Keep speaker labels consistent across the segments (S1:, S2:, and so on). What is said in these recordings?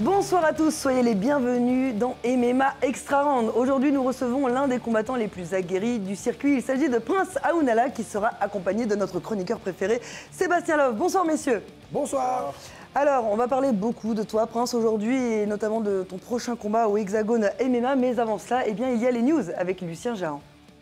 S1: Bonsoir à tous, soyez les bienvenus dans MMA Extra Round. Aujourd'hui, nous recevons l'un des combattants les plus aguerris du circuit. Il s'agit de Prince Aounala qui sera accompagné de notre chroniqueur préféré, Sébastien Love. Bonsoir messieurs.
S2: Bonsoir.
S1: Alors, on va parler beaucoup de toi, Prince, aujourd'hui, et notamment de ton prochain combat au Hexagone MMA. Mais avant cela, il y a les news avec Lucien Jahan.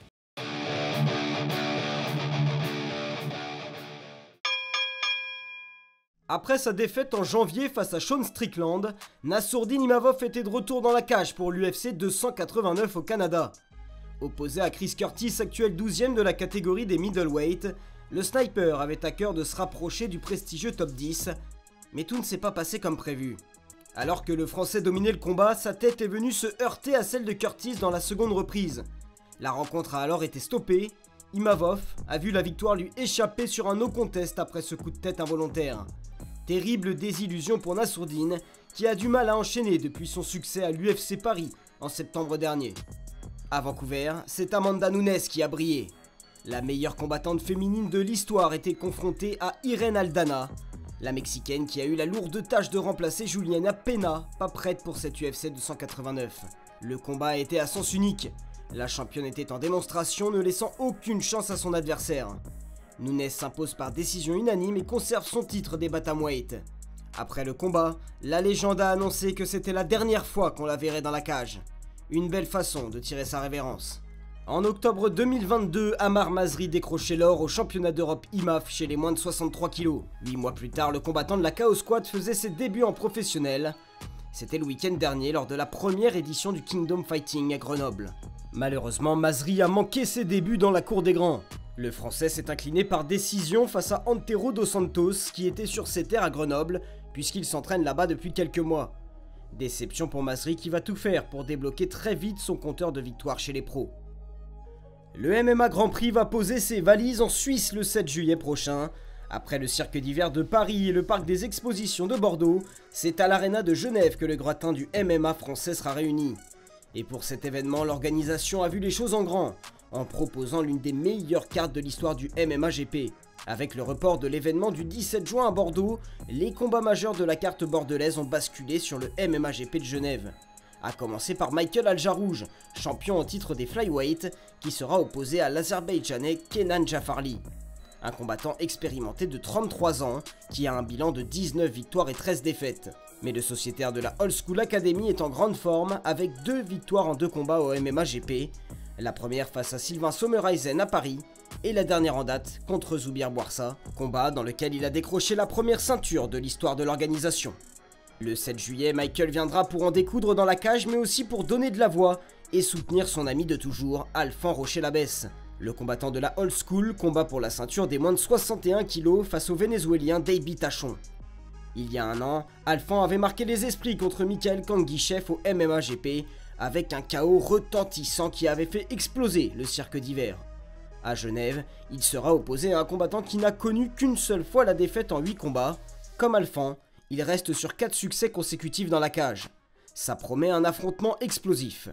S3: Après sa défaite en janvier face à Sean Strickland, Nassourdine Imavov était de retour dans la cage pour l'UFC 289 au Canada. Opposé à Chris Curtis, actuel 12e de la catégorie des middleweight, le sniper avait à cœur de se rapprocher du prestigieux top 10, mais tout ne s'est pas passé comme prévu. Alors que le Français dominait le combat, sa tête est venue se heurter à celle de Curtis dans la seconde reprise. La rencontre a alors été stoppée. Imavov a vu la victoire lui échapper sur un no contest après ce coup de tête involontaire. Terrible désillusion pour Nassourdine, qui a du mal à enchaîner depuis son succès à l'UFC Paris en septembre dernier. À Vancouver, c'est Amanda Nunes qui a brillé. La meilleure combattante féminine de l'histoire était confrontée à Irene Aldana, la Mexicaine qui a eu la lourde tâche de remplacer Juliana Pena, pas prête pour cette UFC 289. Le combat a été à sens unique. La championne était en démonstration, ne laissant aucune chance à son adversaire. Nunes s'impose par décision unanime et conserve son titre des bantamweight. Après le combat, la légende a annoncé que c'était la dernière fois qu'on la verrait dans la cage. Une belle façon de tirer sa révérence. En octobre 2022, Amar Mazri décrochait l'or au championnat d'Europe IMAF chez les moins de 63 kg. 8 mois plus tard, le combattant de la Chaos Squad faisait ses débuts en professionnel. C'était le week-end dernier lors de la première édition du Kingdom Fighting à Grenoble. Malheureusement, Mazri a manqué ses débuts dans la cour des grands. Le Français s'est incliné par décision face à Antero dos Santos qui était sur ses terres à Grenoble puisqu'il s'entraîne là-bas depuis quelques mois. Déception pour Mazri qui va tout faire pour débloquer très vite son compteur de victoires chez les pros. Le MMA Grand Prix va poser ses valises en Suisse le 7 juillet prochain. Après le cirque d'hiver de Paris et le parc des expositions de Bordeaux, c'est à l'Arena de Genève que le gratin du MMA français sera réuni. Et pour cet événement, l'organisation a vu les choses en grand, en proposant l'une des meilleures cartes de l'histoire du MMA GP. Avec le report de l'événement du 17 juin à Bordeaux, les combats majeurs de la carte bordelaise ont basculé sur le MMA GP de Genève. A commencer par Michael Aljarouj, champion en titre des flyweight, qui sera opposé à l'Azerbaïdjanais Kenan Jafarli. Un combattant expérimenté de 33 ans, qui a un bilan de 19 victoires et 13 défaites. Mais le sociétaire de la Old School Academy est en grande forme, avec 2 victoires en 2 combats au MMA GP. La première face à Sylvain Sommereisen à Paris, et la dernière en date contre Zubir Bouarsa, combat dans lequel il a décroché la première ceinture de l'histoire de l'organisation. Le 7 juillet, Michael viendra pour en découdre dans la cage, mais aussi pour donner de la voix et soutenir son ami de toujours, Alphan Rocher-Labesse. Le combattant de la Old School combat pour la ceinture des moins de 61 kg face au Vénézuélien Davy Tachon. Il y a un an, Alphan avait marqué les esprits contre Mikhail Kanguichev au MMA GP, avec un KO retentissant qui avait fait exploser le cirque d'hiver. À Genève, il sera opposé à un combattant qui n'a connu qu'une seule fois la défaite en 8 combats. Comme Alphan, il reste sur 4 succès consécutifs dans la cage. Ça promet un affrontement explosif.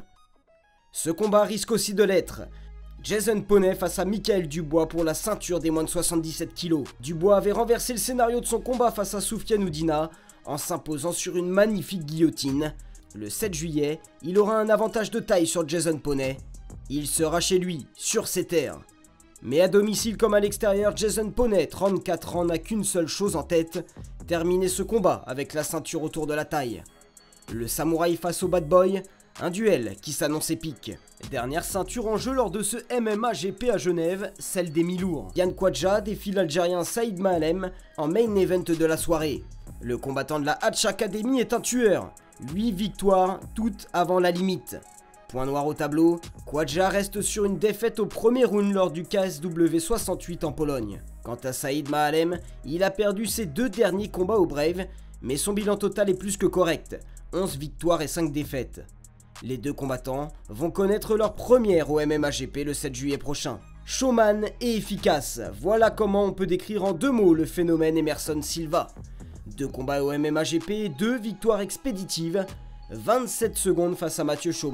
S3: Ce combat risque aussi de l'être. Jason Poney face à Michael Dubois pour la ceinture des moins de 77 kg. Dubois avait renversé le scénario de son combat face à Soufiane Oudina en s'imposant sur une magnifique guillotine. Le 7 juillet, il aura un avantage de taille sur Jason Poney. Il sera chez lui, sur ses terres. Mais à domicile comme à l'extérieur, Jason Poney, 34 ans, n'a qu'une seule chose en tête, terminer ce combat avec la ceinture autour de la taille. Le samouraï face au bad boy, un duel qui s'annonce épique. Dernière ceinture en jeu lors de ce MMA GP à Genève, celle des mi-lourds. Yann Kwadja défie l'Algérien Saïd Mahalem en main event de la soirée. Le combattant de la Hatch Academy est un tueur. 8 victoires, toutes avant la limite. Point noir au tableau, Kwadja reste sur une défaite au premier round lors du KSW 68 en Pologne. Quant à Saïd Mahalem, il a perdu ses 2 derniers combats au Brave, mais son bilan total est plus que correct, 11 victoires et 5 défaites. Les 2 combattants vont connaître leur première au MMA GP le 7 juillet prochain. Showman et efficace, voilà comment on peut décrire en 2 mots le phénomène Emerson Silva. 2 combats au MMA GP, 2 victoires expéditives, 27 secondes face à Mathieu Chaumont,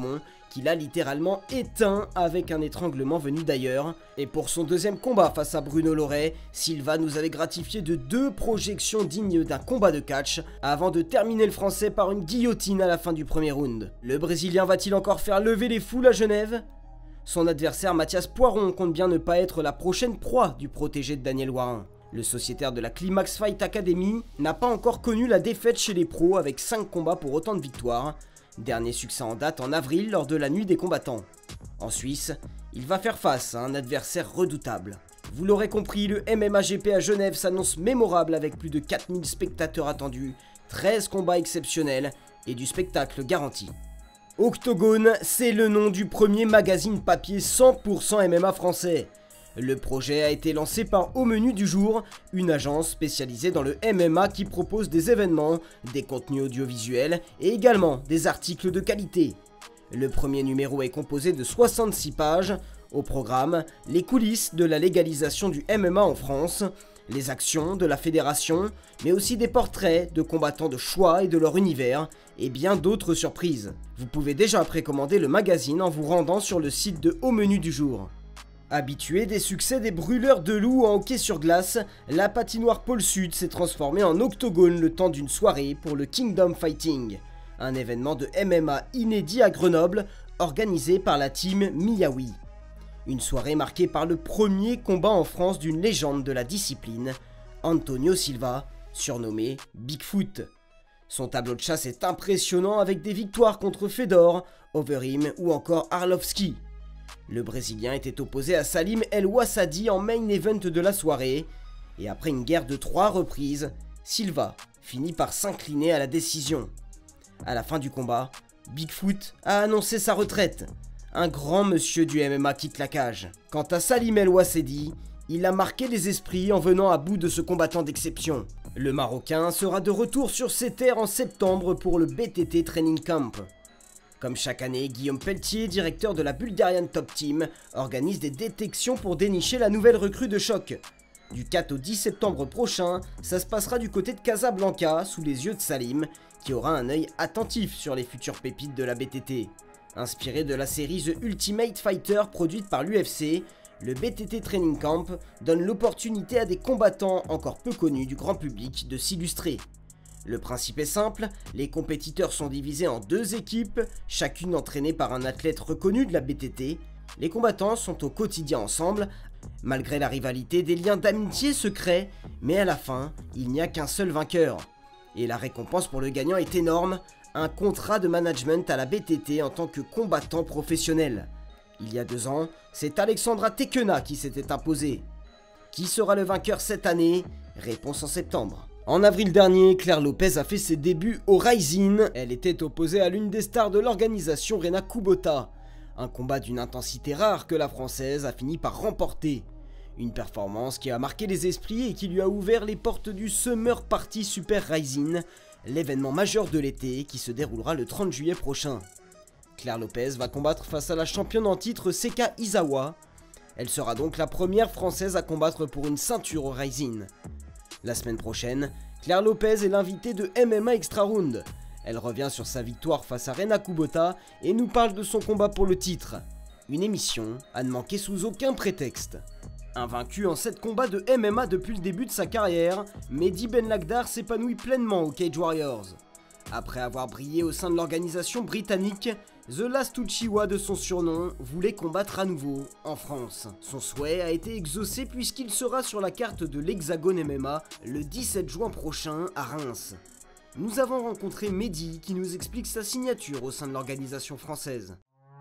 S3: qu'il a littéralement éteint avec un étranglement venu d'ailleurs. Et pour son deuxième combat face à Bruno Loret, Silva nous avait gratifié de 2 projections dignes d'un combat de catch avant de terminer le français par une guillotine à la fin du premier round. Le Brésilien va-t-il encore faire lever les foules à Genève ? Son adversaire Mathias Poiron compte bien ne pas être la prochaine proie du protégé de Daniel Warin. Le sociétaire de la Climax Fight Academy n'a pas encore connu la défaite chez les pros avec 5 combats pour autant de victoires. Dernier succès en date en avril lors de la nuit des combattants. En Suisse, il va faire face à un adversaire redoutable. Vous l'aurez compris, le MMA GP à Genève s'annonce mémorable avec plus de 4000 spectateurs attendus, 13 combats exceptionnels et du spectacle garanti. Octogone, c'est le nom du premier magazine papier 100% MMA français. Le projet a été lancé par Au Menu du Jour, une agence spécialisée dans le MMA qui propose des événements, des contenus audiovisuels et également des articles de qualité. Le premier numéro est composé de 66 pages. Au programme, les coulisses de la légalisation du MMA en France, les actions de la fédération, mais aussi des portraits de combattants de choix et de leur univers, et bien d'autres surprises. Vous pouvez déjà précommander le magazine en vous rendant sur le site de Au Menu du Jour. Habitué des succès des brûleurs de loups en hockey sur glace, la patinoire Pôle Sud s'est transformée en octogone le temps d'une soirée pour le Kingdom Fighting, un événement de MMA inédit à Grenoble, organisé par la team Miyawi. Une soirée marquée par le premier combat en France d'une légende de la discipline, Antonio Silva, surnommé Bigfoot. Son tableau de chasse est impressionnant avec des victoires contre Fedor, Overeem ou encore Arlovski. Le Brésilien était opposé à Salim El Ouassadi en main event de la soirée, et après une guerre de 3 reprises, Silva finit par s'incliner à la décision. À la fin du combat, Bigfoot a annoncé sa retraite. Un grand monsieur du MMA quitte la cage. Quant à Salim El Ouassadi, il a marqué les esprits en venant à bout de ce combattant d'exception. Le Marocain sera de retour sur ses terres en septembre pour le BTT Training Camp. Comme chaque année, Guillaume Pelletier, directeur de la Bulgarian Top Team, organise des détections pour dénicher la nouvelle recrue de choc. Du 4 au 10 septembre prochain, ça se passera du côté de Casablanca, sous les yeux de Salim, qui aura un œil attentif sur les futures pépites de la BTT. Inspiré de la série The Ultimate Fighter produite par l'UFC, le BTT Training Camp donne l'opportunité à des combattants encore peu connus du grand public de s'illustrer. Le principe est simple, les compétiteurs sont divisés en 2 équipes, chacune entraînée par un athlète reconnu de la BTT. Les combattants sont au quotidien ensemble. Malgré la rivalité, des liens d'amitié se créent, mais à la fin, il n'y a qu'un seul vainqueur. Et la récompense pour le gagnant est énorme, un contrat de management à la BTT en tant que combattant professionnel. Il y a 2 ans, c'est Alexandra Tekena qui s'était imposée. Qui sera le vainqueur cette année? Réponse en septembre. En avril dernier, Claire Lopez a fait ses débuts au Rising. Elle était opposée à l'une des stars de l'organisation, Rena Kubota. Un combat d'une intensité rare que la Française a fini par remporter. Une performance qui a marqué les esprits et qui lui a ouvert les portes du Summer Party Super Rising, l'événement majeur de l'été qui se déroulera le 30 juillet prochain. Claire Lopez va combattre face à la championne en titre Seka Izawa. Elle sera donc la première Française à combattre pour une ceinture au Rising. La semaine prochaine, Claire Lopez est l'invitée de MMA Extra Round. Elle revient sur sa victoire face à Rena Kubota et nous parle de son combat pour le titre. Une émission à ne manquer sous aucun prétexte. Invaincu en 7 combats de MMA depuis le début de sa carrière, Mehdi Ben Lagdar s'épanouit pleinement au Cage Warriors. Après avoir brillé au sein de l'organisation britannique, The Last Uchiwa de son surnom voulait combattre à nouveau en France. Son souhait a été exaucé puisqu'il sera sur la carte de l'Hexagone MMA le 17 juin prochain à Reims. Nous avons rencontré Mehdi qui nous explique sa signature au sein de l'organisation française.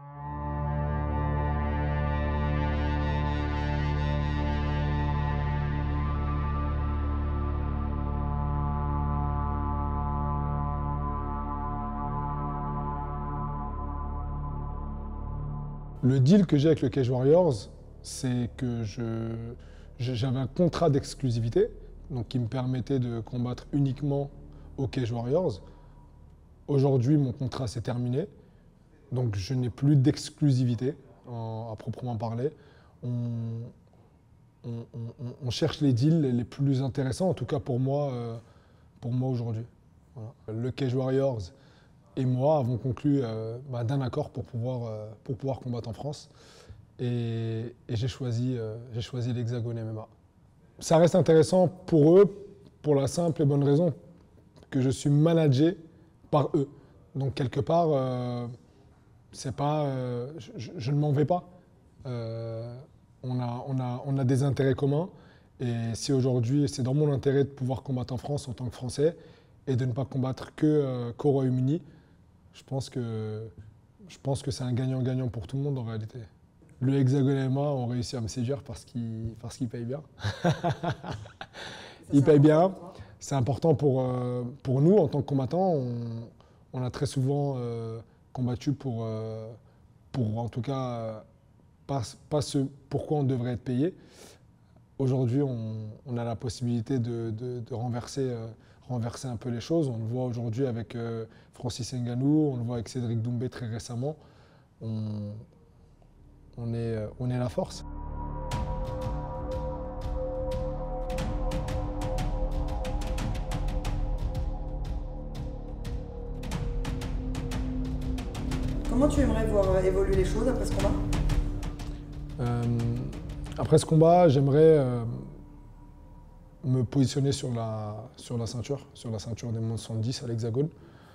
S2: Le deal que j'ai avec le Cage Warriors, c'est que j'avais un contrat d'exclusivité, donc qui me permettait de combattre uniquement au Cage Warriors. Aujourd'hui, mon contrat s'est terminé, donc je n'ai plus d'exclusivité à proprement parler. On cherche les deals les plus intéressants, en tout cas pour moi aujourd'hui. Voilà. Le Cage Warriors et moi avons conclu d'un accord pour pouvoir combattre en France. Et j'ai choisi l'Hexagone MMA. Ça reste intéressant pour eux, pour la simple et bonne raison que je suis managé par eux. Donc quelque part, c'est pas, je ne m'en vais pas. On a des intérêts communs. Et si aujourd'hui, c'est dans mon intérêt de pouvoir combattre en France en tant que Français et de ne pas combattre qu'au Royaume-Uni, je pense que c'est un gagnant-gagnant pour tout le monde en réalité. Le Hexagone MMA ont réussi à me séduire parce qu'ils payent bien. Ils payent bien. C'est important pour nous en tant que combattants. On a très souvent combattu pour en tout cas pas ce pourquoi on devrait être payé. Aujourd'hui, on a la possibilité de renverser un peu les choses. On le voit aujourd'hui avec Francis Ngannou, on le voit avec Cédric Doumbé très récemment. On est la force.
S1: Comment tu aimerais voir évoluer les choses après ce combat?
S2: Après ce combat, j'aimerais me positionner sur la ceinture des moins de 70 à l'Hexagone.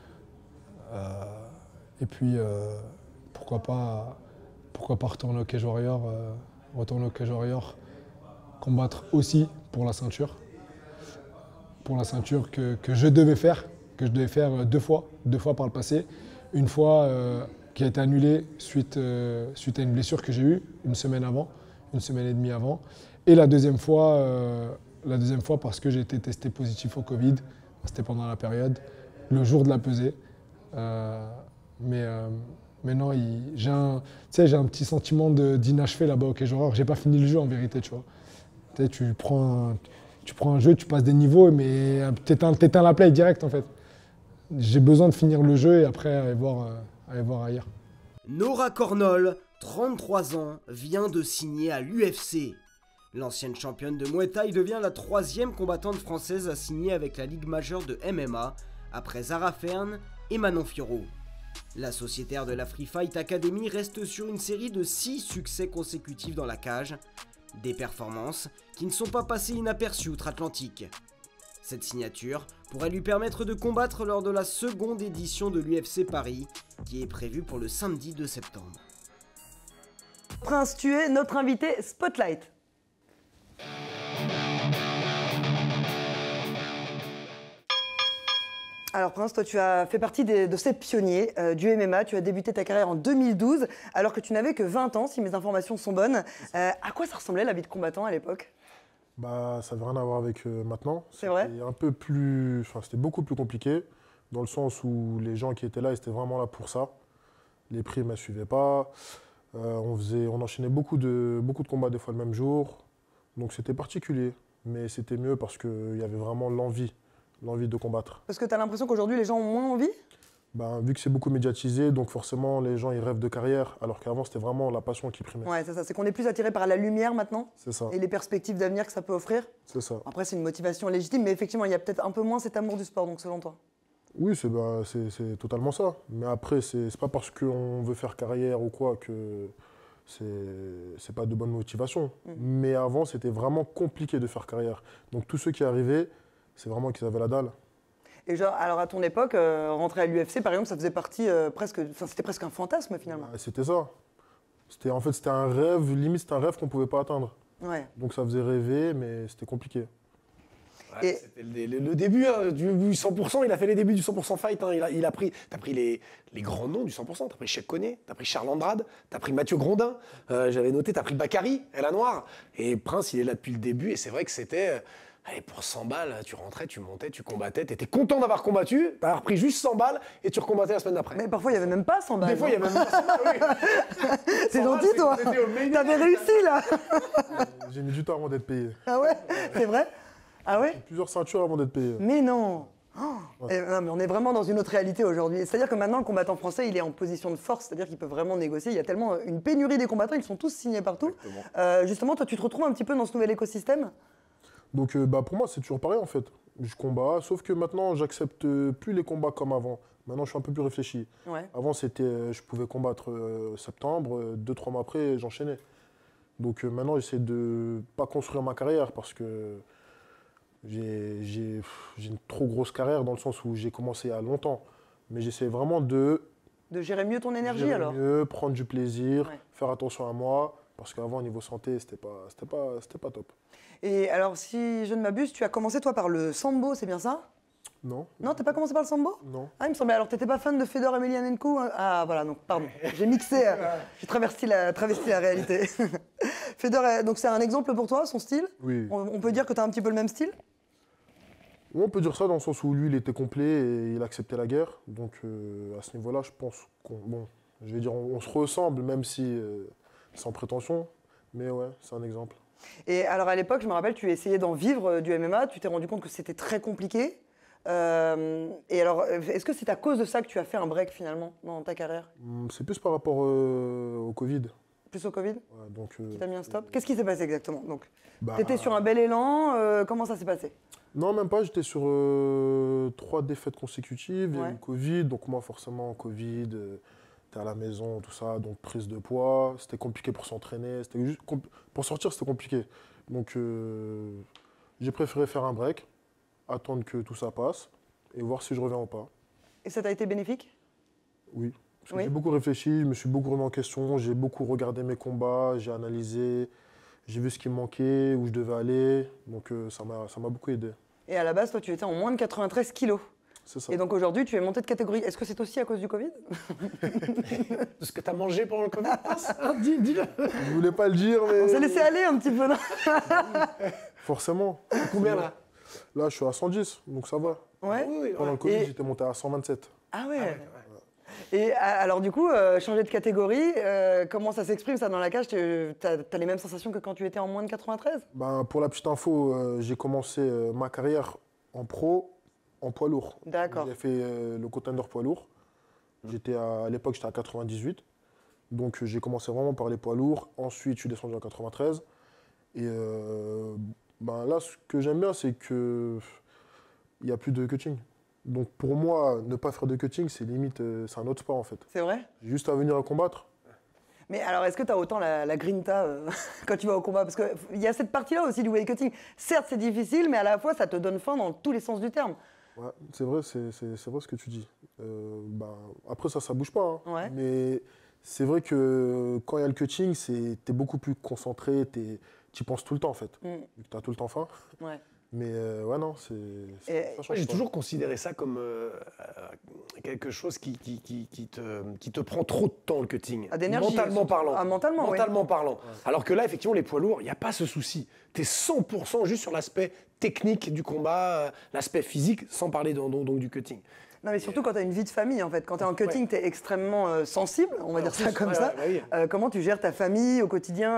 S2: Et puis, pourquoi pas retourner au Cage Warrior, combattre aussi pour la ceinture que je devais faire deux fois par le passé. Une fois qui a été annulée suite à une blessure que j'ai eue une semaine et demie avant. Et la deuxième fois parce que j'ai été testé positif au Covid. C'était pendant la période, le jour de la pesée. Mais non, j'ai un petit sentiment d'inachevé là-bas au Cage Warrior. J'ai pas fini le jeu en vérité, tu vois. Tu prends un jeu, tu passes des niveaux, mais t'éteins la play direct en fait. J'ai besoin de finir le jeu et après aller voir ailleurs.
S3: Nora Cornol, 33 ans, vient de signer à l'UFC. L'ancienne championne de Muay Thai devient la 3e combattante française à signer avec la Ligue majeure de MMA, après Zara Fern et Manon Fiorot. La sociétaire de la Free Fight Academy reste sur une série de 6 succès consécutifs dans la cage, des performances qui ne sont pas passées inaperçues outre-Atlantique. Cette signature pourrait lui permettre de combattre lors de la seconde édition de l'UFC Paris, qui est prévue pour le samedi 2 septembre.
S1: Prince, tu es notre invité Spotlight. Alors Prince, toi tu as fait partie de ces pionniers du MMA, tu as débuté ta carrière en 2012 alors que tu n'avais que 20 ans si mes informations sont bonnes. À quoi ça ressemblait la vie de combattant à l'époque?
S4: Ça n'avait rien à voir avec maintenant.
S1: C'est vrai?
S4: C'était beaucoup plus compliqué dans le sens où les gens qui étaient là, ils étaient vraiment là pour ça. Les primes ne suivaient pas. On enchaînait beaucoup de combats des fois le même jour. Donc c'était particulier, mais c'était mieux parce qu'il y avait vraiment l'envie de combattre.
S1: Parce que tu as l'impression qu'aujourd'hui les gens ont moins envie?
S4: Vu que c'est beaucoup médiatisé, donc forcément les gens ils rêvent de carrière, alors qu'avant c'était vraiment la passion qui primait.
S1: Ouais, c'est ça, c'est qu'on est plus attiré par la lumière maintenant.
S4: C'est ça.
S1: Et les perspectives d'avenir que ça peut offrir.
S4: C'est ça.
S1: Après c'est une motivation légitime, mais effectivement il y a peut-être un peu moins cet amour du sport, donc selon toi.
S4: Oui, c'est totalement ça. Mais après, c'est pas parce qu'on veut faire carrière ou quoi que c'est pas de bonne motivation. Mais avant, c'était vraiment compliqué de faire carrière. Donc tous ceux qui arrivaient, c'est vraiment qu'ils avaient la dalle.
S1: Et genre, alors à ton époque, rentrer à l'UFC, par exemple, ça faisait partie c'était presque un fantasme finalement.
S4: C'était ça. C'était un rêve, limite c'était un rêve qu'on pouvait pas atteindre.
S1: Ouais.
S4: Donc ça faisait rêver, mais c'était compliqué.
S5: Ouais,
S1: Et-
S5: c'était le début du 100%, il a fait les débuts du 100% fight. T'as pris les grands noms du 100%. T'as pris Cheikh Koné, t'as pris Charles Andrade, t'as pris Mathieu Grondin. J'avais noté, t'as pris Bakary, El Noire. Et Prince, il est là depuis le début. Et c'est vrai que c'était. Allez, pour 100 balles, tu rentrais, tu montais, tu combattais. T'étais content d'avoir combattu, d'avoir pris juste 100 balles et tu recombattais la semaine d'après.
S1: Mais parfois il n'y avait même pas 100 balles.
S5: Des fois, il y avait même pas 100 balles, oui.
S1: C'est
S5: 100 balles,
S1: gentil toi.
S5: c'était au main
S1: T'avais
S5: event.
S1: réussi là.
S4: J'ai mis du temps avant d'être payé.
S1: Ah ouais? C'est vrai? Ah ouais?
S4: Plusieurs ceintures avant d'être payé.
S1: Mais non. Oh. Non, mais on est vraiment dans une autre réalité aujourd'hui. C'est-à-dire que maintenant, le combattant français, il est en position de force, c'est-à-dire qu'il peut vraiment négocier. Il y a tellement une pénurie des combattants, ils sont tous signés partout. Justement, toi, tu te retrouves un petit peu dans ce nouvel écosystème?
S4: Donc pour moi, c'est toujours pareil en fait. Je combats, sauf que maintenant, j'accepte plus les combats comme avant. Maintenant, je suis un peu plus réfléchi.
S1: Ouais.
S4: Avant, je pouvais combattre septembre, 2-3 mois après, j'enchaînais. Donc maintenant, j'essaie de pas construire ma carrière parce que j'ai une trop grosse carrière dans le sens où j'ai commencé il y a longtemps. Mais j'essaie vraiment de
S1: gérer mieux ton énergie
S4: gérer
S1: alors.
S4: mieux, prendre du plaisir,
S1: Ouais.
S4: faire attention à moi. Parce qu'avant, au niveau santé, c'était pas top.
S1: Et alors, si je ne m'abuse, tu as commencé toi par le sambo, c'est bien ça?
S4: Non,
S1: Non, t'as pas commencé par le sambo?
S4: non.
S1: Ah, il me semblait. Alors, t'étais pas fan de Fedor Emelianenko, hein? Ah, voilà, donc pardon. J'ai mixé, j'ai travesti la réalité. Fedor, donc c'est un exemple pour toi, son style?
S4: Oui.
S1: On peut dire que t'as un petit peu le même style?
S4: On peut dire ça dans le sens où lui, il était complet et il acceptait la guerre. Donc à ce niveau-là, je pense on se ressemble, même si sans prétention. Mais ouais, c'est un exemple.
S1: Et alors, à l'époque, je me rappelle, tu essayais d'en vivre du MMA, tu t'es rendu compte que c'était très compliqué. Et alors, est-ce que c'est à cause de ça que tu as fait un break finalement dans ta carrière?
S4: C'est plus par rapport au Covid.
S1: Plus au Covid?
S4: Ouais, donc,
S1: Qui t'a mis un stop? Qu'est-ce qui s'est passé exactement? Donc,
S4: bah,
S1: t'étais sur un bel élan, comment ça s'est passé?
S4: Non, même pas. J'étais sur 3 défaites consécutives. Il y a eu
S1: Ouais.
S4: le Covid. Donc moi, forcément, Covid, t'es à la maison, tout ça. Donc prise de poids. C'était compliqué pour s'entraîner. C'était juste pour sortir, c'était compliqué. Donc j'ai préféré faire un break, attendre que tout ça passe et voir si je reviens ou pas.
S1: Et ça t'a été bénéfique?
S4: Oui. Parce que
S1: Oui.
S4: j'ai beaucoup réfléchi, je me suis beaucoup remis en question. J'ai beaucoup regardé mes combats, j'ai analysé. J'ai vu ce qui me manquait, où je devais aller. Donc ça m'a beaucoup aidé.
S1: Et à la base, toi, tu étais en moins de 93 kilos.
S4: C'est ça.
S1: Et donc aujourd'hui, tu es monté de catégorie. Est-ce que c'est aussi à cause du Covid?
S5: De ce que tu as mangé pendant le Covid. Hein, dis-le.
S4: Je voulais pas le dire, mais
S1: On s'est laissé aller un petit peu, non?
S4: forcément.
S5: Combien là?
S4: Là, je suis à 110, donc ça va.
S1: Ouais.
S5: Oui, oui,
S4: Pendant
S5: ouais.
S4: le Covid,
S1: Et-
S4: j'étais monté à 127.
S1: Ah ouais.
S5: Ah ouais,
S1: Et alors du coup, changer de catégorie, comment ça s'exprime ça dans la cage? T'as les mêmes sensations que quand tu étais en moins de 93?
S4: Ben, pour la petite info, j'ai commencé ma carrière en pro en poids lourd.
S1: D'accord.
S4: J'ai fait le contender poids lourd. À l'époque, j'étais à 98. Donc j'ai commencé vraiment par les poids lourds. Ensuite, je suis descendu à 93. Et ben, là, ce que j'aime bien, c'est qu'il n'y a plus de cutting. Donc pour moi, ne pas faire de cutting, c'est limite, c'est un autre sport en fait.
S1: C'est vrai?
S4: J'ai juste à venir à combattre.
S1: Mais alors, est-ce que tu as autant la grinta quand tu vas au combat? Parce qu'il y a cette partie-là aussi du weight cutting. Certes, c'est difficile, mais à la fois, ça te donne faim dans tous les sens du terme.
S4: Ouais, c'est vrai ce que tu dis. Ben, après, ça bouge pas. Hein.
S1: Ouais.
S4: Mais c'est vrai que quand il y a le cutting, t'es beaucoup plus concentré, tu penses tout le temps en fait. Vu que tu as tout le temps faim.
S1: Ouais.
S4: Mais ouais, non,
S1: Et-
S4: ça change
S5: Moi, j'ai
S4: pas.
S5: toujours considéré ça comme quelque chose qui te prend trop de temps, le cutting.
S1: Ah, d'énergie,
S5: Mentalement
S1: surtout.
S5: parlant.
S1: Ah, mentalement, oui.
S5: Mentalement parlant. Alors que là, effectivement, les poids lourds, il n'y a pas ce souci. Tu es 100% juste sur l'aspect technique du combat, l'aspect physique, sans parler donc du cutting.
S1: Non, mais surtout quand tu as une vie de famille, en fait. Quand tu es en cutting, tu es extrêmement sensible, on va dire ça comme ça.
S5: Ouais, oui.
S1: Comment tu gères ta famille au quotidien?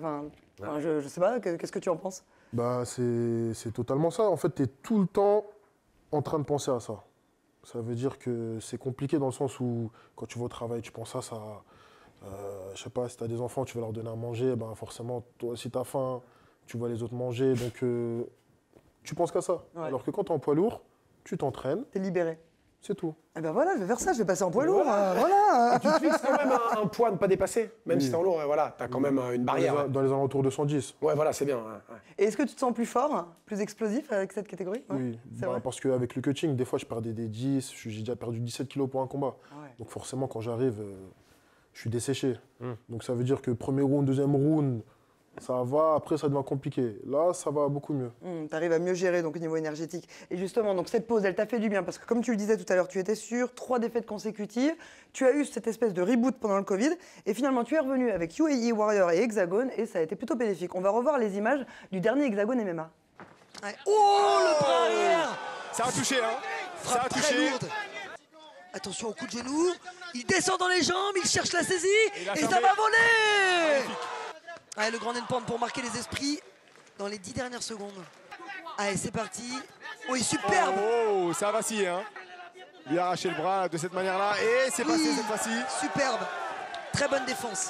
S1: Je sais pas, qu'est-ce que tu en penses?
S4: Bah, c'est totalement ça. En fait, tu es tout le temps en train de penser à ça. Ça veut dire que c'est compliqué dans le sens où, quand tu vas au travail, tu penses à ça. Je sais pas, si tu as des enfants, tu vas leur donner à manger, ben forcément, toi aussi, tu as faim, tu vois les autres manger. Donc, tu penses qu'à ça.
S1: Ouais.
S4: Alors que quand tu es en poids lourd, tu t'entraînes,
S1: Tu es libéré.
S4: c'est tout.
S1: Eh ben voilà, je vais faire ça, je vais passer en poids lourd.
S5: Voilà.
S1: Voilà.
S5: Et tu te fixes quand même un poids à ne pas dépasser, même
S4: Oui.
S5: si t'es en lourd, voilà, tu as quand même une barrière.
S4: Dans les alentours de 110.
S5: Ouais, voilà, c'est bien. Ouais.
S1: Et est-ce que tu te sens plus fort, plus explosif avec cette catégorie? Ouais,
S4: Oui,
S1: c'est vrai.
S4: parce qu'avec le coaching, des fois, je perdais des 10, j'ai déjà perdu 17 kilos pour un combat.
S1: Ah ouais.
S4: Donc forcément, quand j'arrive, je suis desséché. Donc ça veut dire que premier round, deuxième round, ça va, après ça devient compliqué. Là, ça va beaucoup mieux.
S1: Tu arrives à mieux gérer donc, au niveau énergétique. Et justement, donc, cette pause, elle t'a fait du bien parce que comme tu le disais tout à l'heure, tu étais sur 3 défaites consécutives. Tu as eu cette espèce de reboot pendant le Covid. Et finalement, tu es revenu avec UAE Warrior et Hexagone et ça a été plutôt bénéfique. On va revoir les images du dernier Hexagone MMA. Ouais. Oh, le bras arrière!
S6: Ça a touché, hein. Ça a
S7: Frappe très
S6: touché.
S7: lourde. Attention au coup de genou. Il descend dans les jambes, il cherche la saisie.
S6: il a
S7: Et ça
S6: fermé.
S7: va voler.
S6: Magnifique.
S7: Allez, le grand endpoint pour marquer les esprits dans les 10 dernières secondes. Allez, c'est parti. Oui, superbe.
S6: Oh, ça a vacillé, hein. Lui a arraché le bras de cette manière-là. Et c'est passé
S7: Oui,
S6: cette fois-ci.
S7: superbe. Très bonne défense.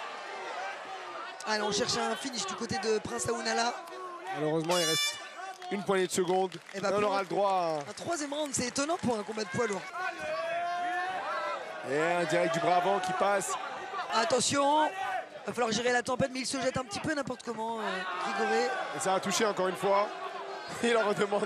S7: Allez, on cherche un finish du côté de Prince Aounala.
S6: Malheureusement, il reste une poignée de secondes.
S7: Et bah,
S6: Et on aura le droit à
S7: un troisième round, c'est étonnant pour un combat de poids lourd.
S6: et un direct du bras avant qui passe.
S7: Attention, il va falloir gérer la tempête, mais il se jette un petit peu n'importe comment, Grigoré.
S6: Et ça a touché encore une fois. Il en redemande.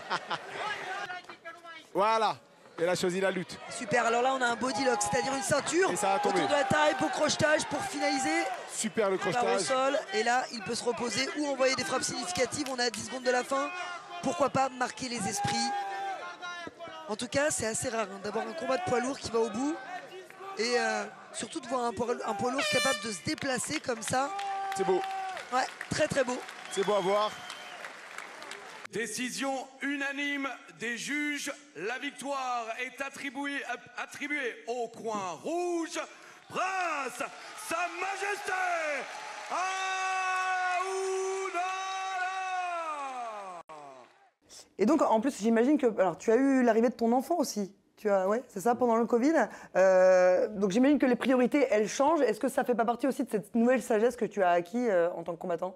S6: Voilà. Et elle a choisi la lutte.
S7: Super, alors là on a un body lock, c'est-à-dire une ceinture
S6: Et ça a tombé.
S7: autour de la taille pour crochetage, pour finaliser.
S6: Super le
S7: Barre au
S6: crochetage.
S7: sol, et là il peut se reposer ou envoyer des frappes significatives. On est à 10 secondes de la fin. Pourquoi pas marquer les esprits. En tout cas, c'est assez rare d'avoir un combat de poids lourd qui va au bout. Et surtout de voir un poids lourd capable de se déplacer comme ça.
S6: C'est beau.
S7: Ouais, très très beau.
S6: C'est beau à voir.
S8: Décision unanime des juges. La victoire est attribuée au coin rouge. Prince, Sa Majesté Aounala.
S1: Et donc, en plus, j'imagine que alors, tu as eu l'arrivée de ton enfant aussi. Ouais, c'est ça, pendant le Covid. Donc, j'imagine que les priorités, elles changent. Est-ce que ça fait pas partie aussi de cette nouvelle sagesse que tu as acquis en tant que combattant?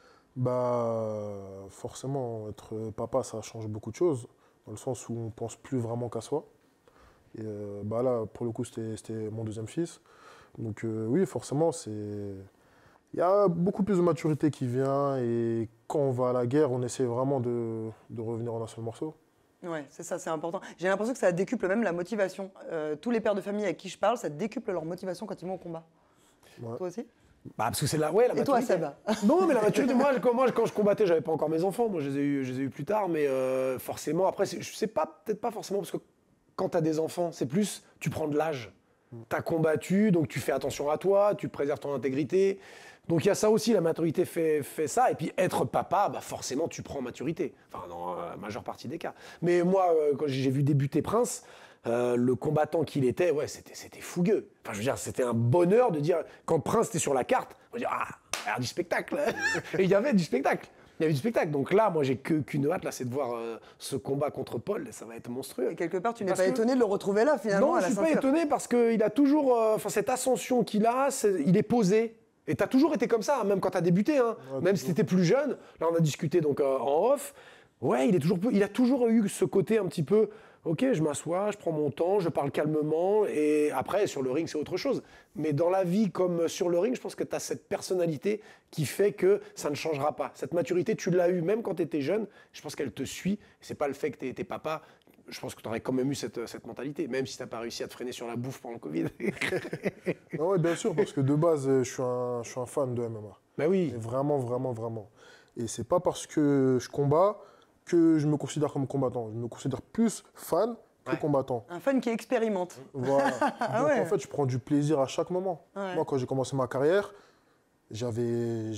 S4: Bah, forcément, être papa, ça change beaucoup de choses, dans le sens où on pense plus vraiment qu'à soi. Et bah là, pour le coup, c'était mon deuxième fils. Donc oui, forcément, il y a beaucoup plus de maturité qui vient. Et quand on va à la guerre, on essaie vraiment de revenir en un seul morceau.
S1: Ouais, c'est ça, c'est important. J'ai l'impression que ça décuple même la motivation. Tous les pères de famille avec qui je parle, ça décuple leur motivation quand ils vont au combat.
S4: Ouais.
S1: Toi aussi?
S5: Bah, parce que c'est la maturité.
S1: Et toi, Seb?
S5: Non, mais la maturité, moi, quand je combattais, j'avais pas encore mes enfants. Moi, je les ai eu plus tard. Mais forcément, après, je sais pas, peut-être pas forcément, parce que quand tu as des enfants, c'est plus, tu prends de l'âge. Tu as combattu, donc tu fais attention à toi, tu préserves ton intégrité. Donc il y a ça aussi, la maturité fait ça. Et puis être papa, bah forcément, tu prends maturité. Enfin, dans la majeure partie des cas. Mais moi, quand j'ai vu débuter Prince, le combattant qu'il était, ouais, c'était fougueux. Enfin, je veux dire, c'était un bonheur de dire, quand Prince était sur la carte, on va dire, ah, il y a du spectacle. Et il y avait du spectacle. Il y avait du spectacle. Donc là, moi, j'ai qu'une hâte, là, c'est de voir ce combat contre Paul. Ça va être monstrueux.
S1: Et quelque part, tu n'es
S5: Parce
S1: pas
S5: que-
S1: étonné de le retrouver là, finalement,
S5: Non,
S1: à
S5: je
S1: la
S5: suis pas
S1: ceinture.
S5: étonné parce qu'il a toujours, cette ascension qu'il a, il est posé. Et tu as toujours été comme ça, hein, même quand tu as débuté. Hein.
S4: Ouais,
S5: Même si tu étais plus jeune. Là, on a discuté donc en off. Ouais, il a toujours eu ce côté un petit peu, ok, je m'assois, je prends mon temps, je parle calmement. Et après, sur le ring, c'est autre chose. Mais dans la vie comme sur le ring, je pense que tu as cette personnalité qui fait que ça ne changera pas. Cette maturité, tu l'as eue même quand tu étais jeune. Je pense qu'elle te suit. C'est pas le fait que tu étais papa. Je pense que tu aurais quand même eu cette mentalité, même si tu n'as pas réussi à te freiner sur la bouffe pendant le Covid.
S4: Ah ouais, bien sûr, parce que de base, je suis un fan de MMA.
S5: Bah oui.
S4: Mais vraiment, vraiment, vraiment. Et c'est pas parce que je combats que je me considère comme combattant. Je me considère plus fan que
S5: Ouais.
S4: combattant.
S1: Un fan qui expérimente.
S4: Voilà. Donc
S1: ouais.
S4: en fait, je prends du plaisir à chaque moment.
S1: Ouais.
S4: Moi, quand j'ai commencé ma carrière, j'avais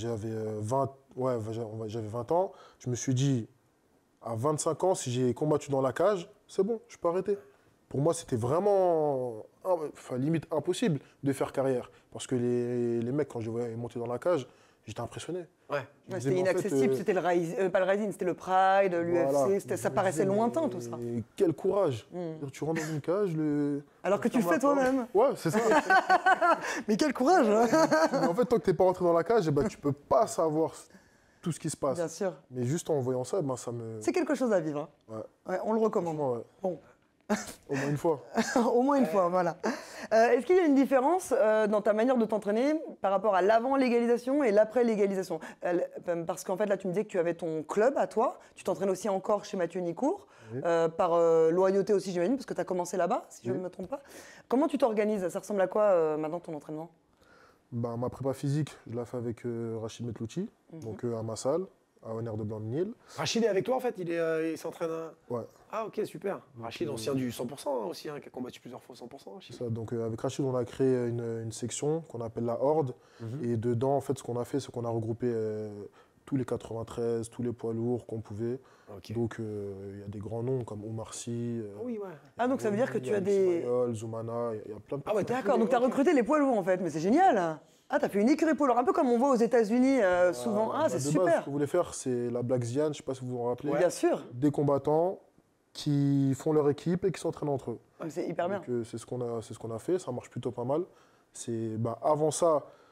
S4: 20 ans. Je me suis dit, à 25 ans, si j'ai combattu dans la cage, c'est bon, je peux arrêter. Pour moi, c'était vraiment limite impossible de faire carrière. Parce que les mecs, quand je les voyais monter dans la cage, j'étais impressionné.
S5: Ouais.
S4: Je me
S1: Ouais,
S4: disais,
S1: c'était
S4: mais en fait,
S1: inaccessible, c'était le Rising, pas le Rising, c'était le Pride, l'UFC,
S4: voilà.
S1: ça
S4: Je me
S1: paraissait
S4: disais,
S1: lointain
S4: mais
S1: tout ça.
S4: Quel courage.
S1: Mm.
S4: Tu rentres dans une cage,
S1: Alors que tu le
S4: ferme
S1: fais
S4: la porte.
S1: toi-même.
S4: Ouais, c'est ça.
S1: Mais quel courage hein.
S4: Mais en fait, tant que t'es pas rentré dans la cage, eh ben, tu peux pas savoir tout ce qui se passe.
S1: Bien sûr.
S4: Mais juste en voyant ça, ben, ça me...
S1: C'est quelque chose à vivre. Hein.
S4: Ouais.
S1: Ouais, on le recommande.
S4: Franchement, ouais.
S1: Bon.
S4: Au moins une fois.
S1: Au moins une fois, voilà. Est-ce qu'il y a une différence dans ta manière de t'entraîner par rapport à l'avant-légalisation et l'après-légalisation? Parce qu'en fait, là, tu me disais que tu avais ton club à toi. Tu t'entraînes aussi encore chez Mathieu Nicourt,
S4: Oui.
S1: par loyauté aussi, j'imagine, parce que tu as commencé là-bas, si je ne
S4: Oui.
S1: me trompe pas. Comment tu t'organises? Ça ressemble à quoi maintenant ton entraînement?
S4: Ben, ma prépa physique, je l'ai fait avec Rachid Metlouchi, donc à ma salle, à Honneur de Blanc-de-Nil.
S5: Rachid est avec toi en fait, il s'entraîne à...
S4: Ouais.
S5: Ah ok, super. Rachid, ancien du 100% hein, aussi, hein, qui a combattu plusieurs fois 100%. Rachid.
S4: C'est ça. Donc avec Rachid, on a créé une section qu'on appelle la Horde. Et dedans, en fait, ce qu'on a fait, c'est qu'on a regroupé tous les 93, tous les poids lourds qu'on pouvait.
S5: Ok.
S4: Donc il y a des grands noms comme Omar Sy,
S5: Oui, ouais.
S1: Ah, donc ça veut dire que tu as des...
S4: Ismaël, Zoumana, il y a plein de
S5: Ah ouais,
S4: personnes.
S1: D'accord, donc tu as recruté les poids lourds en fait, mais c'est génial. Ah, tu as fait une écurie poids lourd, un peu comme on voit aux États-Unis souvent. Ah, c'est
S4: De base, ce
S1: super.
S4: qu'on voulait faire, c'est la Black Zian, je ne sais pas si vous vous en rappelez.
S1: Bien sûr.
S4: Des combattants qui font leur équipe et qui s'entraînent entre eux.
S1: Ah, mais c'est hyper bien.
S4: Donc, c'est ce qu'on a fait, ça marche plutôt pas mal. Avant ça,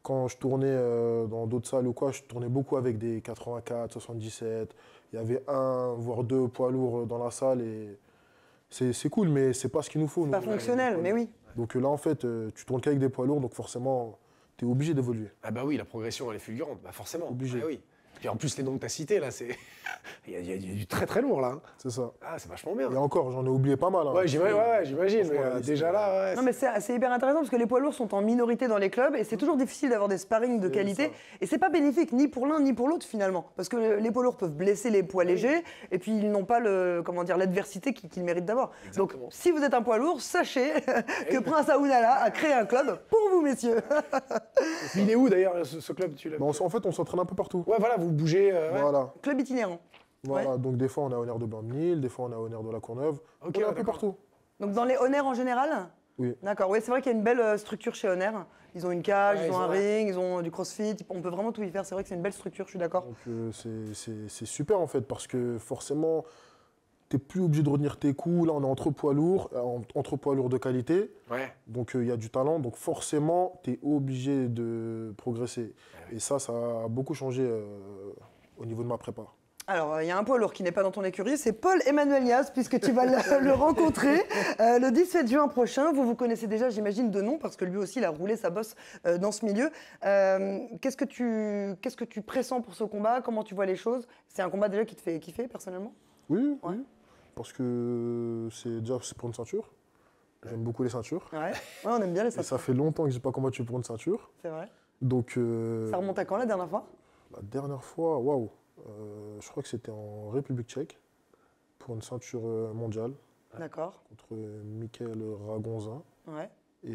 S4: quand je tournais dans d'autres salles ou quoi, je tournais beaucoup avec des 84, 77. Il y avait 1, voire 2 poids lourds dans la salle et c'est cool, mais c'est pas ce qu'il nous faut.
S1: C'est pas fonctionnel, mais oui.
S4: Donc là, en fait, tu tournes qu'avec des poids lourds, donc forcément, tu es obligé d'évoluer.
S5: Ah bah oui, la progression, elle est fulgurante, bah forcément.
S4: Obligé.
S5: Ah oui. Puis en plus, les noms que tu as cités, là, c'est... il y a du très très lourd, là. Hein.
S4: C'est ça.
S5: Ah, c'est vachement bien.
S4: Et encore, j'en ai oublié pas mal. Hein.
S5: Ouais, j'imagine. Mais déjà là, ouais.
S1: Non, mais c'est hyper intéressant parce que les poids lourds sont en minorité dans les clubs et c'est toujours difficile d'avoir des sparring de qualité.
S4: ça.
S1: Et c'est pas bénéfique ni pour l'un ni pour l'autre finalement. Parce que les poids lourds peuvent blesser les poids légers et puis ils n'ont pas l'adversité qu'ils méritent d'avoir. Donc si vous êtes un poids lourd, sachez que Prince Aounala a créé un club pour vous, messieurs.
S5: Il est où d'ailleurs ce club tu l'as...
S4: En fait, on s'entraîne un peu partout.
S5: Ouais, voilà, vous bougez. Ouais.
S4: Voilà.
S1: Club itinérant.
S4: Voilà.
S1: Ouais.
S4: Donc des fois, on est à Honneur de Blanc-de-Nil, des fois, on est à Honneur de la Courneuve.
S5: Ok,
S4: on est un peu
S5: d'accord.
S4: partout.
S1: Donc dans les Honor en général.
S4: Oui.
S1: D'accord, oui, c'est vrai qu'il y a une belle structure chez Honor. Ils ont une cage,
S5: Ouais,
S1: ils ont un
S5: ouais.
S1: ring, ils ont du crossfit, on peut vraiment tout y faire. C'est vrai que c'est une belle structure, je suis d'accord.
S4: Donc c'est super en fait, parce que forcément, tu n'es plus obligé de retenir tes coups. Là, on est entre poids lourds de qualité.
S5: Ouais.
S4: Donc il y a du talent. Donc forcément, tu es obligé de progresser. Et ça a beaucoup changé au niveau de ma prépa.
S1: Alors, il y a un poids lourd qui n'est pas dans ton écurie, c'est Paul-Emmanuel Niaz, puisque tu vas le rencontrer le 17 juin prochain. Vous connaissez déjà, j'imagine, de nom, parce que lui aussi, il a roulé sa bosse dans ce milieu. Qu'est-ce que tu pressens pour ce combat? Comment tu vois les choses? C'est un combat déjà qui te fait kiffer, personnellement?
S4: Oui,
S1: Ouais.
S4: oui. Parce que c'est pour une ceinture. J'aime beaucoup les ceintures.
S1: Ouais, on aime bien les
S4: Et ça
S1: ceintures,
S4: fait longtemps que je n'ai pas combattu pour une ceinture.
S1: c'est vrai.
S4: Donc,
S1: Ça remonte à quand la dernière fois?
S4: la dernière fois, waouh, je crois que c'était en République tchèque pour une ceinture mondiale
S1: D'accord,
S4: contre Michael Ragonzin.
S1: ouais,
S4: Et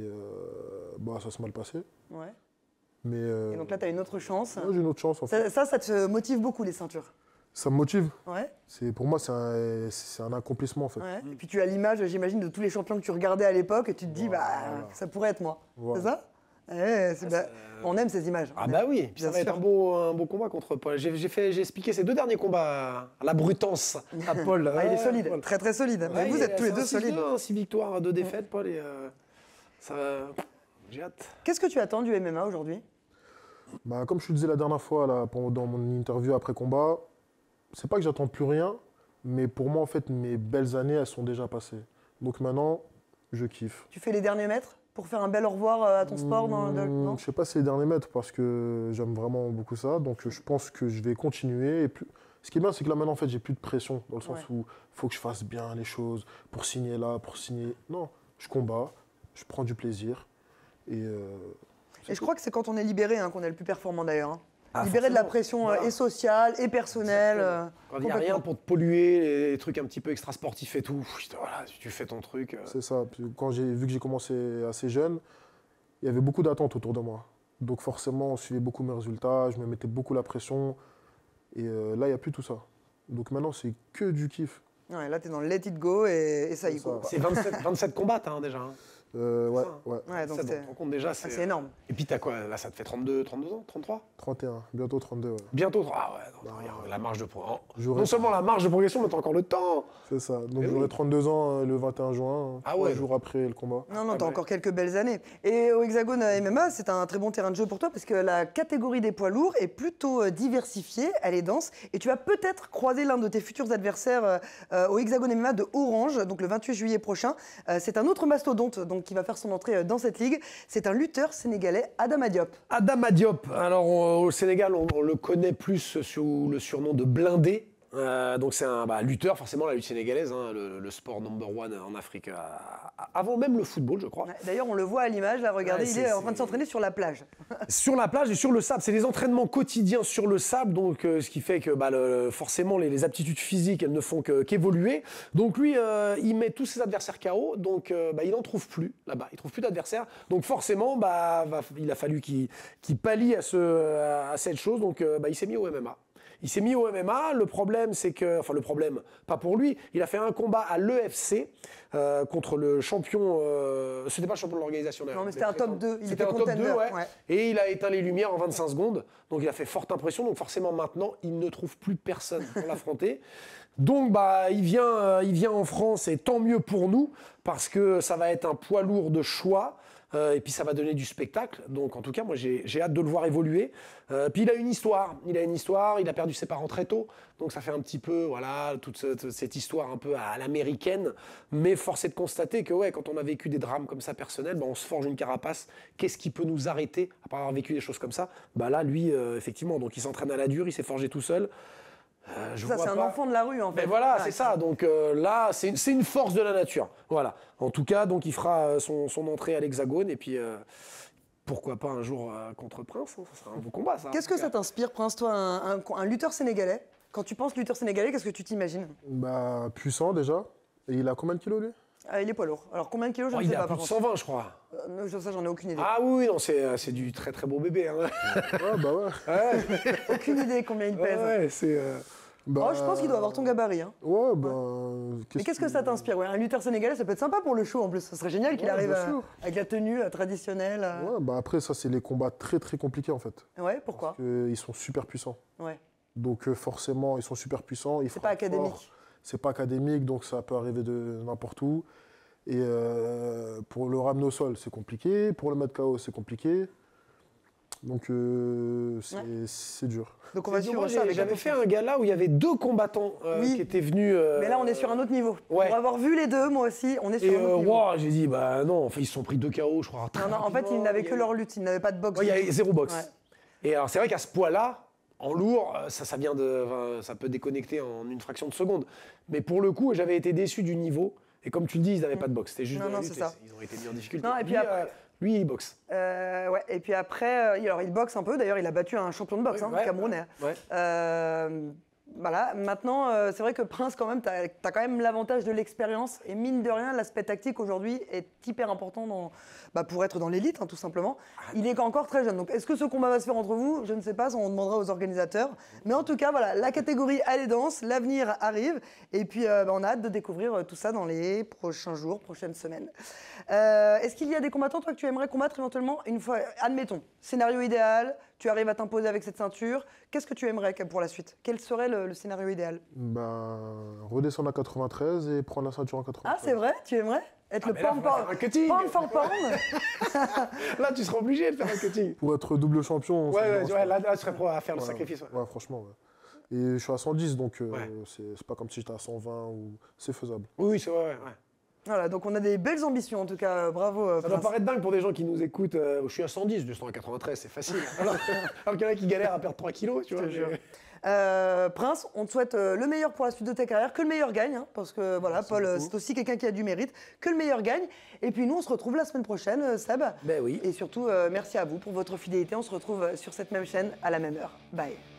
S4: ça s'est mal passé.
S1: ouais.
S4: Mais
S1: Et donc là, tu as une autre chance.
S4: moi, j'ai une autre chance en fait.
S1: Ça te motive beaucoup, les ceintures?
S4: Ça me motive.
S1: Ouais,
S4: Pour moi, c'est un accomplissement en fait.
S1: ouais. Et puis tu as l'image, j'imagine, de tous les champions que tu regardais à l'époque et tu te dis,
S4: Voilà.
S1: ça pourrait être moi.
S4: Voilà.
S1: C'est ça? On aime ces images.
S5: Ah bah oui, puis ça
S1: Bien
S5: va être
S1: sûr.
S5: un beau combat contre Paul. J'ai expliqué ces 2 derniers combats à la brutance à Paul.
S1: Ah, il est
S5: Ouais,
S1: solide,
S5: Paul.
S1: très très solide. Mais
S5: Ouais,
S1: vous êtes tous les deux
S5: c'est un 6-2,
S1: solides.
S5: hein, 6 victoires, 2 défaites, Paul. Et ça, j'ai hâte.
S1: Qu'est-ce que tu attends du MMA aujourd'hui?
S4: Comme je te disais la dernière fois là, dans mon interview après combat, c'est pas que j'attends plus rien, mais pour moi en fait mes belles années elles sont déjà passées. Donc maintenant je kiffe.
S1: Tu fais les derniers mètres pour faire un bel au revoir à ton sport non?
S4: Je sais pas si les derniers mètres parce que j'aime vraiment beaucoup ça, donc je pense que je vais continuer. Et plus... Ce qui est bien, c'est que là maintenant en fait j'ai plus de pression dans le sens où il faut que je fasse bien les choses pour signer là, pour signer. Non, je combats, je prends du plaisir et
S1: Et je crois que c'est quand on est libéré qu'on est le plus performant d'ailleurs. Hein.
S5: Ah,
S1: Libéré de la
S5: forcément.
S1: pression
S5: Voilà.
S1: et sociale et personnelle.
S5: Quand il n'y a
S1: complètement.
S5: rien pour te polluer, les trucs un petit peu extrasportifs et tout, voilà, tu fais ton truc.
S4: c'est ça. Puis quand vu que j'ai commencé assez jeune, il y avait beaucoup d'attentes autour de moi. Donc forcément, on suivait beaucoup mes résultats, je me mettais beaucoup la pression. Et là, il n'y a plus tout ça. Donc maintenant, c'est que du kiff.
S1: Ouais, là, tu es dans le let it go et ça y est.
S4: C'est ça.
S5: C'est 27 combats déjà. Hein.
S4: Ouais,
S5: ça.
S4: ouais.
S1: Ouais, donc
S5: Ça,
S1: c'est
S5: tu te rends compte déjà,
S1: c'est énorme.
S5: Et puis t'as quoi? Là, ça te fait 32 ans? 33?
S4: 31, bientôt 32, ouais.
S5: Bientôt. Ah ouais, non, rien, la marge de progression.
S4: J'aurai-
S5: Non seulement la marge de progression, mais t'as encore le temps.
S4: C'est ça. Donc
S5: Eh
S4: j'aurai
S5: oui.
S4: 32 ans le 21 juin,
S5: Ah
S4: 3
S5: ouais.
S4: jours après le combat.
S1: Non,
S5: Ah
S1: t'as
S5: ouais.
S1: encore quelques belles années. Et au Hexagone MMA, c'est un très bon terrain de jeu pour toi parce que la catégorie des poids lourds est plutôt diversifiée, elle est dense. Et tu vas peut-être croiser l'un de tes futurs adversaires au Hexagone MMA de Orange, donc le 28 juillet prochain. C'est un autre mastodonte donc, qui va faire son entrée dans cette ligue. C'est un lutteur sénégalais, Adama Diop.
S5: Adama Diop, alors au Sénégal, on le connaît plus sous le surnom de Blindé. Donc c'est un lutteur, forcément la lutte sénégalaise, hein, le sport number one en Afrique, avant même le football, je crois.
S1: Ouais, d'ailleurs, on le voit à l'image, là, regardez,
S5: Ouais,
S1: il
S5: c'est-
S1: est en train de s'entraîner sur la plage.
S5: Sur la plage et sur le sable, c'est des entraînements quotidiens sur le sable, donc ce qui fait que forcément les aptitudes physiques, elles ne font qu'évoluer. Donc lui, il met tous ses adversaires KO, donc il n'en trouve plus là-bas, il trouve plus d'adversaires. Donc forcément, il a fallu qu'il pallie à cette chose, donc il s'est mis au MMA. Il s'est mis au MMA, le problème c'est que, enfin le problème, pas pour lui, il a fait un combat à l'EFC contre le champion, c'était pas le champion de l'organisation d'ailleurs.
S1: Non, mais c'était un top 2, il
S5: C'était
S1: était
S5: un top 2,
S1: contender,
S5: ouais.
S1: ouais.
S5: Et il a éteint les lumières en 25 secondes, donc il a fait forte impression, donc forcément maintenant il ne trouve plus personne pour l'affronter. Donc il vient en France et tant mieux pour nous, parce que ça va être un poids lourd de choix. et puis ça va donner du spectacle. Donc en tout cas, moi j'ai hâte de le voir évoluer. Puis il a une histoire, il a perdu ses parents très tôt, donc ça fait un petit peu, voilà, toute cette histoire un peu à l'américaine. Mais force est de constater que ouais, quand on a vécu des drames comme ça personnels, on se forge une carapace. Qu'est-ce qui peut nous arrêter après avoir vécu des choses comme ça? Là, lui, effectivement, donc il s'entraîne à la dure, il s'est forgé tout seul.
S1: Ça, c'est un enfant de la rue, en fait.
S5: Mais voilà, c'est ça. Donc là, c'est une force de la nature. Voilà. En tout cas, donc il fera son entrée à l'Hexagone et puis pourquoi pas un jour contre Prince. Ça sera un beau combat, ça.
S1: Qu'est-ce que ça t'inspire, Prince, toi, un lutteur sénégalais? Quand tu penses lutteur sénégalais, qu'est-ce que tu t'imagines?
S4: Puissant déjà. Et il a combien de kilos, lui?
S1: Il est poids lourd. Alors combien de kilos, je ne sais
S5: il
S1: pas.
S5: a plus de 120, je crois.
S1: Ça, j'en ai aucune idée.
S5: Ah oui, non, c'est du très très beau bébé. Hein.
S4: Ouais.
S1: Aucune idée combien il pèse.
S5: Ouais, c'est.
S1: Je pense qu'il doit avoir ton gabarit. Hein.
S4: Ouais,
S1: Mais qu'est-ce que ça t'inspire? Un lutteur sénégalais, ça peut être sympa pour le show en plus. Ça serait génial qu'il arrive avec la tenue traditionnelle.
S4: Ouais, après, ça, c'est les combats très très compliqués en fait.
S1: Ouais, pourquoi?
S4: Parce qu'ils sont super puissants.
S1: Ouais.
S4: Donc forcément, ils sont super puissants.
S1: C'est pas académique.
S4: C'est pas académique, donc ça peut arriver de n'importe où. Et pour le ramener au sol, c'est compliqué. Pour le mettre KO, c'est compliqué. Donc c'est dur.
S1: Donc on va suivre ça.
S5: J'avais fait un gala où il y avait 2 combattants qui étaient venus.
S1: Mais là, on est sur un autre niveau.
S5: Ouais.
S1: Pour avoir vu les deux, moi aussi, on est sur un autre niveau.
S5: J'ai dit, non, ils se sont pris 2 KO, je crois.
S1: Non, en fait, ils n'avaient que leur lutte, ils n'avaient pas de boxe.
S5: Il y avait 0 boxe.
S1: Ouais.
S5: Et alors, c'est vrai qu'à ce poids-là, en lourd, ça vient ça peut déconnecter en une fraction de seconde. Mais pour le coup, j'avais été déçu du niveau. Et comme tu le dis, ils n'avaient pas de boxe. C'était juste de la lutte. Ils ont été mis en difficulté.
S1: Non, et puis après,
S5: lui, il boxe.
S1: Ouais, et puis après, alors il boxe un peu. D'ailleurs, il a battu un champion de boxe, camerounais.
S5: Ouais.
S1: Voilà, maintenant, c'est vrai que Prince, quand même, tu as quand même l'avantage de l'expérience. Et mine de rien, l'aspect tactique aujourd'hui est hyper important pour être dans l'élite, tout simplement. Il est encore très jeune. Donc, est-ce que ce combat va se faire entre vous? Je ne sais pas, ça on demandera aux organisateurs. Mais en tout cas, voilà, la catégorie elle est dense, l'avenir arrive. Et puis, on a hâte de découvrir tout ça dans les prochains jours, prochaines semaines. Est-ce qu'il y a des combattants, toi, que tu aimerais combattre éventuellement une fois, admettons, scénario idéal, tu arrives à t'imposer avec cette ceinture, qu'est-ce que tu aimerais pour la suite? Quel serait le scénario idéal?
S4: Redescendre à 93 et prendre la ceinture en 93.
S1: Ah, c'est vrai? Tu aimerais être le pound for pound?
S5: Là, tu seras obligé de faire un cutting.
S4: Pour être double champion.
S5: Là, tu serais prêt à faire le sacrifice.
S4: Ouais, franchement, ouais. Et je suis à 110, donc c'est pas comme si j'étais à 120 ou c'est faisable.
S5: Oui, c'est vrai, ouais.
S1: Voilà, donc on a des belles ambitions en tout cas, bravo.
S5: Ça doit paraître dingue pour des gens qui nous écoutent. Je suis à 110, descends à 93, c'est facile. Alors qu'il y en a qui galèrent à perdre 3 kilos, tu vois.
S1: Prince, on te souhaite le meilleur pour la suite de ta carrière, que le meilleur gagne, parce que voilà, merci Paul, c'est aussi quelqu'un qui a du mérite, que le meilleur gagne. Et puis nous, on se retrouve la semaine prochaine, Seb.
S5: Ben oui.
S1: Et surtout, merci à vous pour votre fidélité. On se retrouve sur cette même chaîne à la même heure. Bye.